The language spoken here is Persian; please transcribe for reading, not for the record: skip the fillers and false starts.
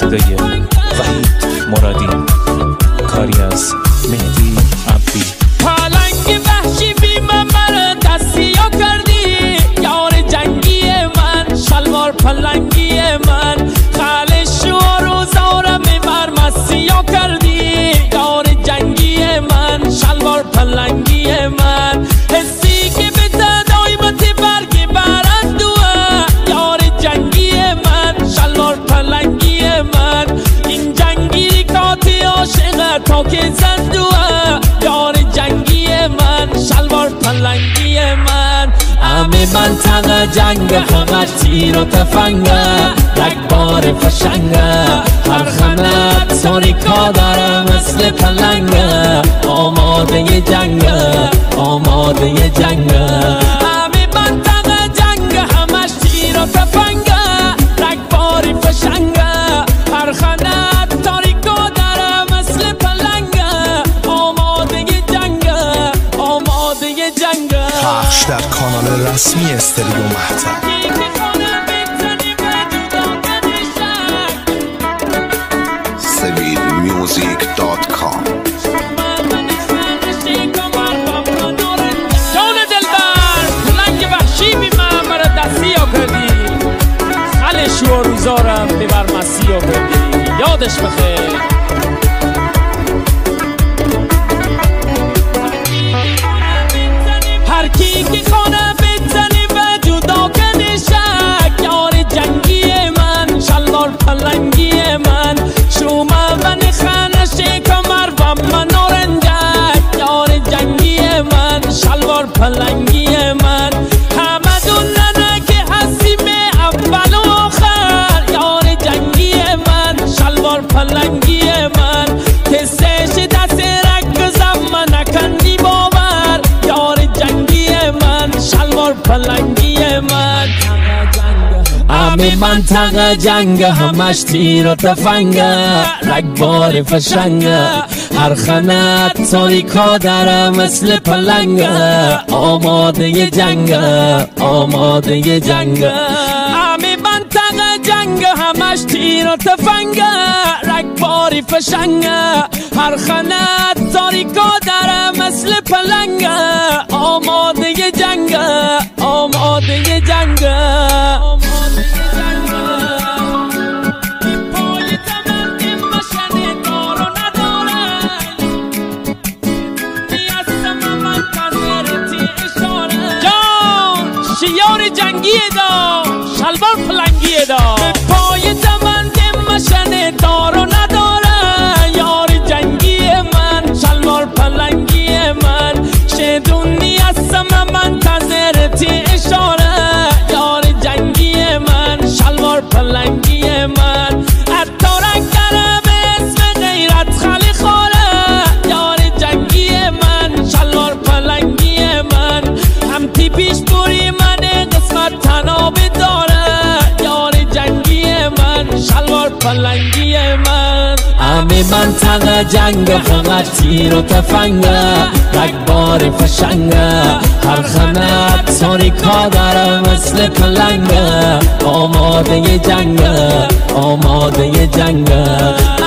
صدای وحید مرادی، کاری از مهدی عبدی. پلنگ وحشی بی من دستیا کردی، یار جنگی من، شلوار پلنگی من، خالش و روزارم بر مسیا کردی، یار جنگی من، شلوار پلنگی من، حسی که به تدایمت برگ برندوه، یار جنگی من، شلوار پلنگی من، این جنگی کاتی عاشق تا که زندوه، یار جنگی من، شلوار پلنگی من. همه منطقه جنگ فقط تیر و تفنگه، رگبار فشنگه، هر خمت تاریکا داره مثل پلنگه، آماده جنگه، آماده جنگه. همه منطقه جنگ همش تیر و تفنگه، رگبار فشنگه، هر خمت تاریکا داره مثل پلنگه، آماده جنگه، آماده جنگه. پخش در کانال رسمی استریو مهتاب. sevilmusic.com. جان دلبر پلنگ وحشی بی من مرا دستیا کردی، خلش و روزارم ببر مسیا کردی، یادش بخیر. هر کی که خانه بزنی به جدا کنی شک، یار جنگی من، شلوار پلنگی من، شومه من خانه کمر و من نارنجک، یار جنگی من، شلوار پلنگی من. همه دوننه که هستیم اول و آخر، یار جنگی من، شلوار پلنگی من، کسش دست رکزم من نکندی باور، یار جنگی من، شلوار پلنگی من. همه منطقه جنگ همش تیر و تفنگه، رگبار فشنگه، هر خنت تاریکا داره مثل پلنگه، آماده جنگه، آماده جنگه. همه منطقه جنگ همش تیر و تفنگه، رگبار فشنگه، هر خنت تاریکا داره مثل پلنگه، آماده جنگه، آماده جنگه. یار جنگی دا، شلوار پلنگی دا، به پای زمن که مشنه دار و نداره، یار جنگی من، شلوار پلنگی من، شدونی هستم منتظرتی اشاره، یار جنگی من، شلوار پلنگی من. اتارک داره به اسم غیرت خالی خوره، یار جنگی من، شلوار پلنگی من، هم تی پیش بوری من تنابی داره، یار جنگی من، شلوار پلنگی من. همه منطقه جنگ فقط تیر و تفنگه، رگبار فشنگه، هر خمت تاریکا داره مثل پلنگه، آماده جنگه، آماده جنگه.